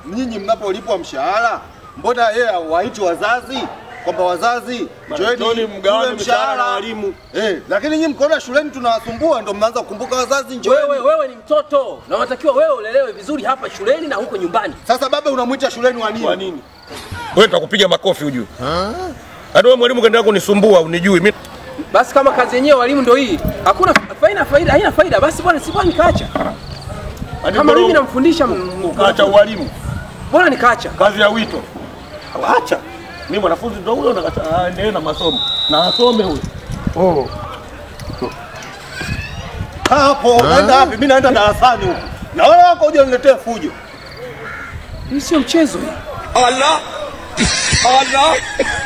nyinyi mnapolipwa mshahara, mbona yeye hawaiti wazazi? Kwamba wazazi njoeni mgawane mshahara na walimu. Lakini nyinyi mkoona shuleni tunawasumbua ndio mnaanza kukumbuka wazazi njoeni. Wewe ni mtoto na unatakiwa wewe ulelewe vizuri hapa shuleni na huko nyumbani. Sasa baba unamuita shuleni wa nini? Kwa nini? Wewe nitakupiga makofi ujue. Hadi wewe mwalimu kaendelea kunisumbua unijui mimi. Basi kama kazi yenyewe walimu ndio hii, hakuna haina faida basi bwana sibwana nikaacha. Kama mimi namfundisha ukaacha ualimu. Bwana nikaacha. Kazi ya wito. Acha. Mimi mwanafunzi ndio huyo na endelee na masomo. Na asome huyo. Hapo unaenda wapi? Mimi naenda darasani huko. Na wale wako uje uniletee fujo. Hii sio mchezo hii. Allah.